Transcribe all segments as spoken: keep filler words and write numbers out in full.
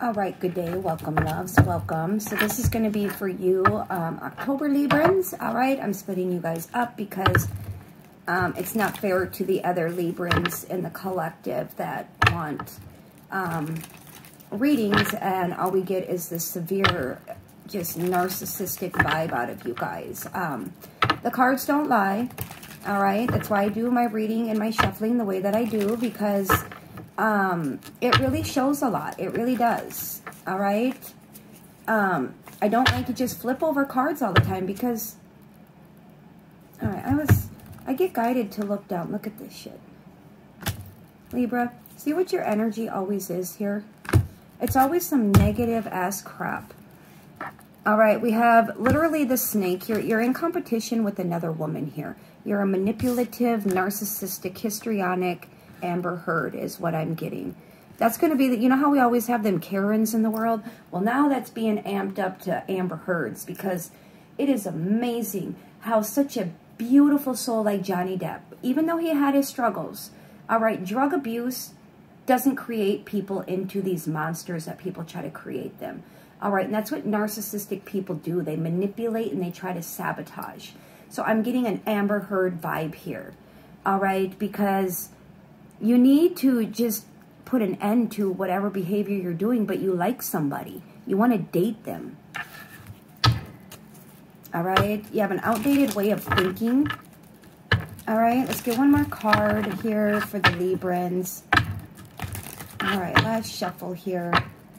All right, good day. Welcome, loves. Welcome. So this is going to be for you, um, October Librans. All right, I'm splitting you guys up because um, it's not fair to the other Librans in the collective that want um, readings, and all we get is this severe, just narcissistic vibe out of you guys. Um, the cards don't lie. All right, that's why I do my reading and my shuffling the way that I do, because um, it really shows a lot. It really does. All right. Um, I don't like to just flip over cards all the time because, all right, I was, I get guided to look down. Look at this shit. Libra, see what your energy always is here? It's always some negative ass crap. All right, we have literally the snake. You're, you're in competition with another woman here. You're a manipulative, narcissistic, histrionic Amber Heard is what I'm getting. That's going to be, the, you know how we always have them Karens in the world? Well, now that's being amped up to Amber Heards, because it is amazing how such a beautiful soul like Johnny Depp, even though he had his struggles, all right, drug abuse doesn't create people into these monsters that people try to create them. All right, and that's what narcissistic people do. They manipulate and they try to sabotage. So I'm getting an Amber Heard vibe here, all right, because you need to just put an end to whatever behavior you're doing, but you like somebody. You want to date them. All right, you have an outdated way of thinking. All right, let's get one more card here for the Librans. All right, last shuffle here.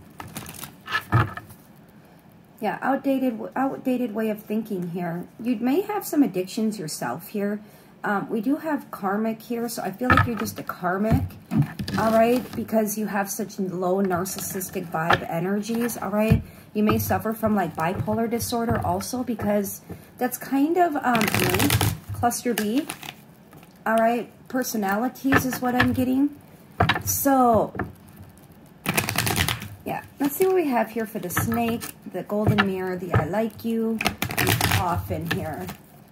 Yeah, outdated, outdated way of thinking here. You may have some addictions yourself here. Um, we do have karmic here, so I feel like you're just a karmic, all right, because you have such low narcissistic vibe energies, all right. You may suffer from like bipolar disorder also, because that's kind of um, me, cluster B, all right. Personalities is what I'm getting. So yeah, let's see what we have here for the snake, the golden mirror, the I like you, and coffin here.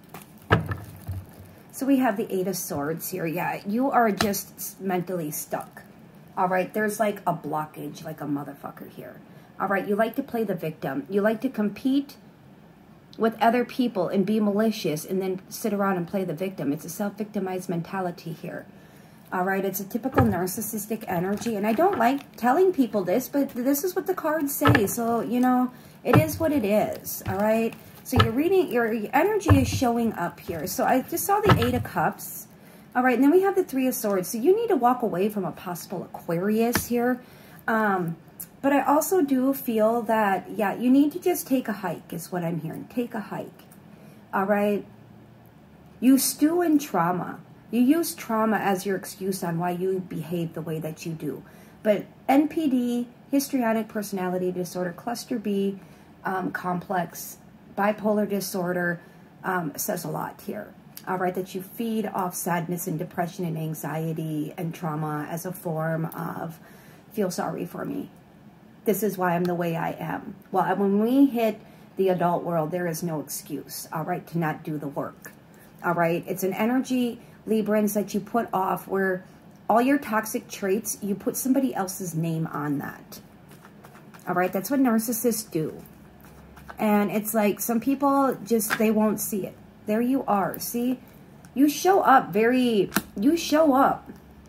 So we have the Eight of Swords here. Yeah, you are just mentally stuck. All right, there's like a blockage, like a motherfucker here. All right, you like to play the victim. You like to compete with other people and be malicious and then sit around and play the victim. It's a self-victimized mentality here. All right, it's a typical narcissistic energy. And I don't like telling people this, but this is what the cards say. So, you know, it is what it is. All right. So you're reading, your energy is showing up here. So I just saw the Eight of Cups. All right, and then we have the Three of Swords. So you need to walk away from a possible Aquarius here. Um, but I also do feel that, yeah, you need to just take a hike is what I'm hearing. Take a hike. All right. You stew in trauma. You use trauma as your excuse on why you behave the way that you do. But N P D, histrionic personality disorder, cluster B, um, complex, bipolar disorder, um, says a lot here. All right, that you feed off sadness and depression and anxiety and trauma as a form of feel sorry for me. This is why I'm the way I am. Well, when we hit the adult world, there is no excuse, all right, to not do the work. All right, it's an energy, Librans, that you put off where all your toxic traits, you put somebody else's name on that. All right, that's what narcissists do. And it's like some people just, they won't see it. There you are. See, you show up very, you show up.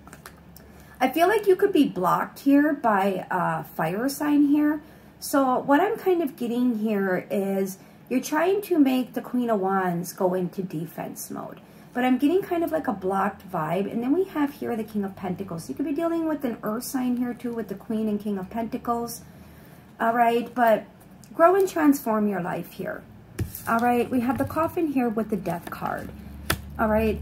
I feel like you could be blocked here by a fire sign here. So what I'm kind of getting here is you're trying to make the Queen of Wands go into defense mode. But I'm getting kind of like a blocked vibe. And then we have here the King of Pentacles. You could be dealing with an earth sign here too with the Queen and King of Pentacles. All right, but grow and transform your life here. All right, we have the coffin here with the Death card. All right,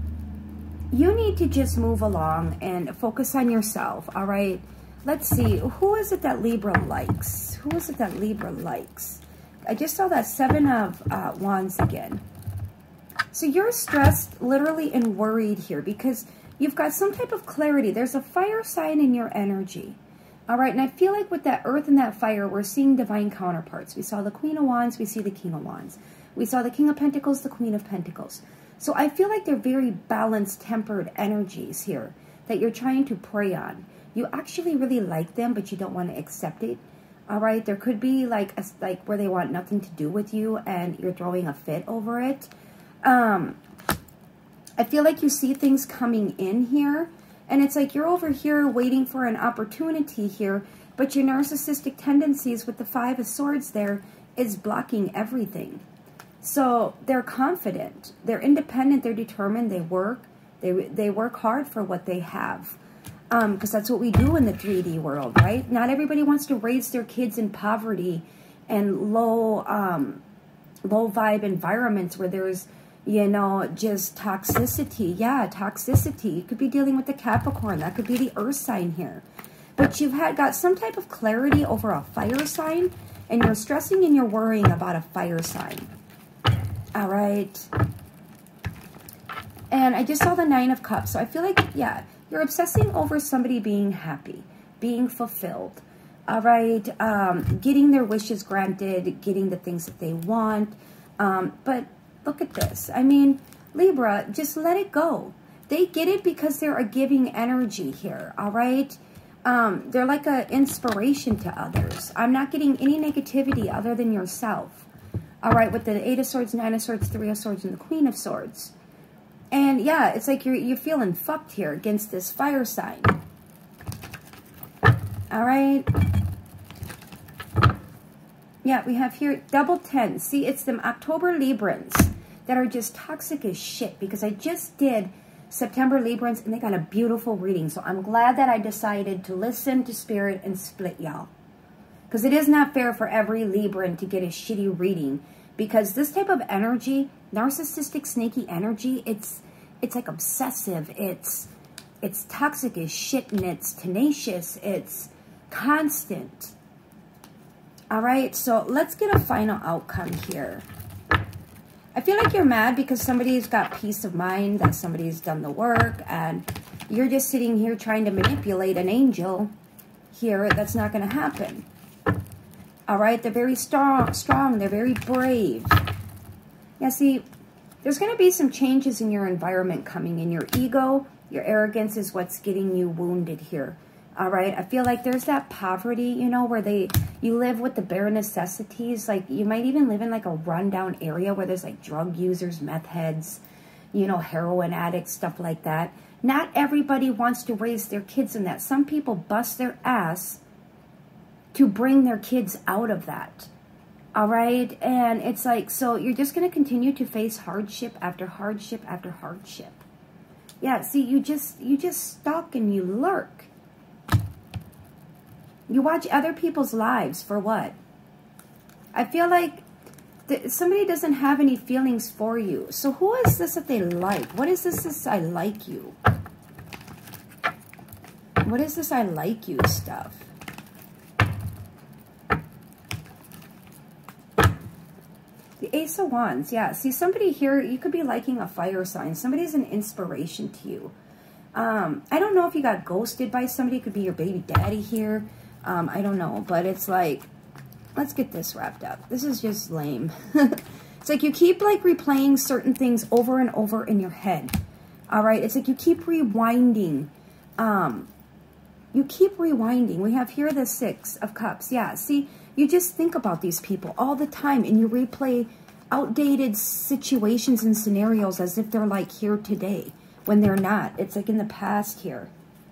you need to just move along and focus on yourself. All right, let's see. Who is it that Libra likes? Who is it that Libra likes? I just saw that Seven of uh, Wands again. So you're stressed, literally, and worried here because you've got some type of clarity. There's a fire sign in your energy. All right, and I feel like with that earth and that fire, we're seeing divine counterparts. We saw the Queen of Wands, we see the King of Wands. We saw the King of Pentacles, the Queen of Pentacles. So I feel like they're very balanced, tempered energies here that you're trying to prey on. You actually really like them, but you don't want to accept it. All right, there could be like a, like where they want nothing to do with you and you're throwing a fit over it. Um, I feel like you see things coming in here, and it's like you're over here waiting for an opportunity here, but your narcissistic tendencies with the Five of Swords there is blocking everything. So they're confident, they're independent, they're determined, they work, they, they work hard for what they have. Um, because that's what we do in the three D world, right? Not everybody wants to raise their kids in poverty and low, um, low vibe environments where there's, you know, just toxicity. Yeah, toxicity. You could be dealing with the Capricorn. That could be the earth sign here. But you've had got some type of clarity over a fire sign, and you're stressing and you're worrying about a fire sign. All right. And I just saw the Nine of Cups. So I feel like, yeah, you're obsessing over somebody being happy, being fulfilled. All right. Um, getting their wishes granted, getting the things that they want. Um, but look at this. I mean, Libra, just let it go. They get it because they're a giving energy here. All right. Um, they're like an inspiration to others. I'm not getting any negativity other than yourself. All right. With the Eight of Swords, Nine of Swords, Three of Swords, and the Queen of Swords. And yeah, it's like you're, you're feeling fucked here against this fire sign. All right. Yeah, we have here double ten. See, it's them October Librans that are just toxic as shit, because I just did September Librans and they got a beautiful reading. So I'm glad that I decided to listen to Spirit and split y'all. Because it is not fair for every Libran to get a shitty reading. Because this type of energy, narcissistic, sneaky energy, it's it's like obsessive. It's it's toxic as shit, and it's tenacious. It's constant. All right, so let's get a final outcome here. I feel like you're mad because somebody's got peace of mind, that somebody's done the work, and you're just sitting here trying to manipulate an angel here. That's not going to happen. All right, they're very strong, strong. They're very brave. Yeah, see, there's going to be some changes in your environment coming in. Your ego, your arrogance is what's getting you wounded here. All right, I feel like there's that poverty, you know, where they you live with the bare necessities. Like, you might even live in like a rundown area where there's like drug users, meth heads, you know, heroin addicts, stuff like that. Not everybody wants to raise their kids in that. Some people bust their ass to bring their kids out of that. All right, and it's like, so you're just going to continue to face hardship after hardship after hardship. Yeah, see, you just you just stalk and you lurk. You watch other people's lives for what? I feel like th somebody doesn't have any feelings for you. So who is this that they like? What is this, this I like you? What is this I like you stuff? The Ace of Wands, yeah. See, somebody here, you could be liking a fire sign. Somebody's an inspiration to you. Um, I don't know if you got ghosted by somebody. It could be your baby daddy here. Um, I don't know, but it's like, let's get this wrapped up. This is just lame. It's like you keep like replaying certain things over and over in your head. All right. It's like you keep rewinding. Um, you keep rewinding. We have here the Six of Cups. Yeah. See, you just think about these people all the time and you replay outdated situations and scenarios as if they're like here today when they're not. It's like in the past here.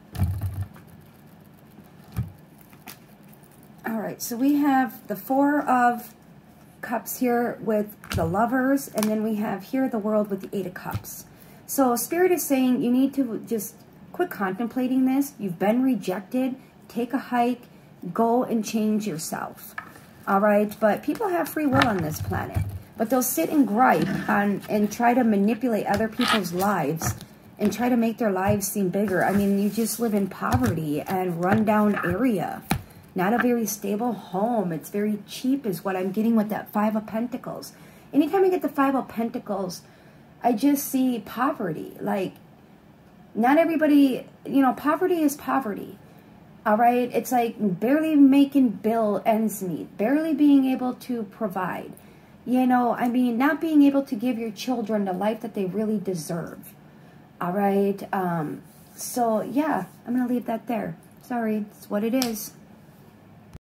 All right, so we have the Four of Cups here with the Lovers, and then we have here the World with the Eight of Cups. So Spirit is saying you need to just quit contemplating this. You've been rejected. Take a hike. Go and change yourself. All right, but people have free will on this planet. But they'll sit and gripe on, and try to manipulate other people's lives and try to make their lives seem bigger. I mean, you just live in poverty and rundown area. Not a very stable home. It's very cheap is what I'm getting with that Five of Pentacles. Anytime I get the Five of Pentacles, I just see poverty. Like, not everybody, you know, poverty is poverty. All right? It's like barely making bill ends meet. Barely being able to provide. You know, I mean, not being able to give your children the life that they really deserve. All right? Um, So, yeah, I'm going to leave that there. Sorry, it's what it is.